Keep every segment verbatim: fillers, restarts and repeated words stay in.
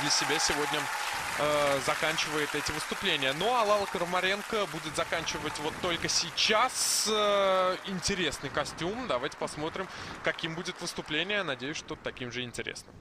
для себя сегодня э, заканчивает эти выступления. Ну а Лала Крамаренко будет заканчивать вот только сейчас. Э, интересный костюм. Давайте посмотрим, каким будет выступление. Надеюсь, что таким же интересным.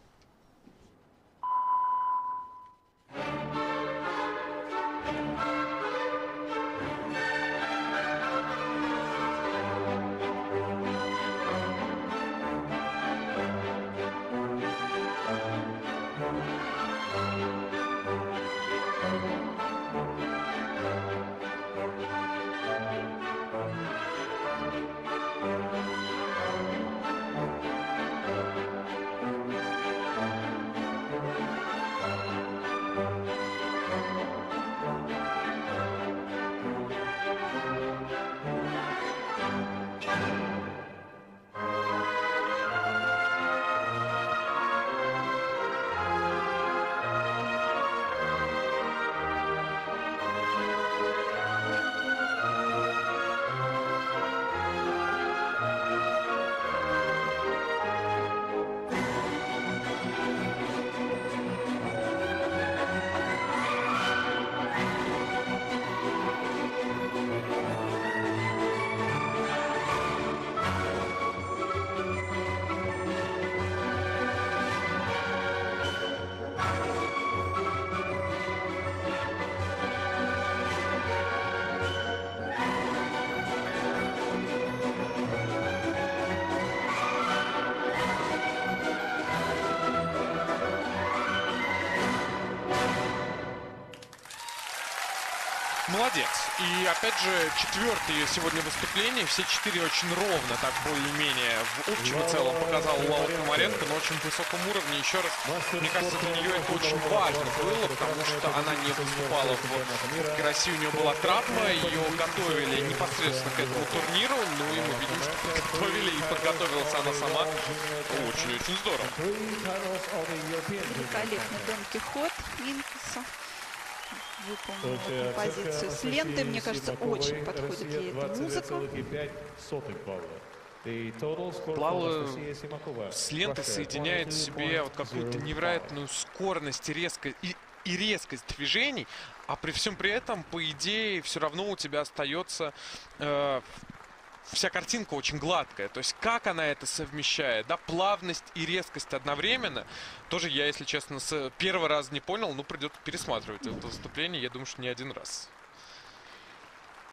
Молодец. И опять же, четвертое ее сегодня выступление. Все четыре очень ровно, так более-менее в общем и целом показал Лала Крамаренко, на очень высоком уровне. Еще раз, мне кажется, для нее это очень важно было, потому что она не выступала в Кубке России, у нее была травма, ее готовили непосредственно к этому турниру. Ну и мы видим, что подготовили, и подготовилась она сама очень-очень здорово. Великолепный Дон Кихот Минкуса. Выполнила композицию с лентой. Мне кажется, очень подходит ей эта музыка. Лала с лентой соединяет в себе вот какую-то невероятную скорость и резкость, и, и резкость движений, а при всем при этом, по идее, все равно у тебя остается э, вся картинка очень гладкая. То есть как она это совмещает, да, плавность и резкость одновременно. Тоже я, если честно, с первого раза не понял, но придется пересматривать это выступление, я думаю, что не один раз.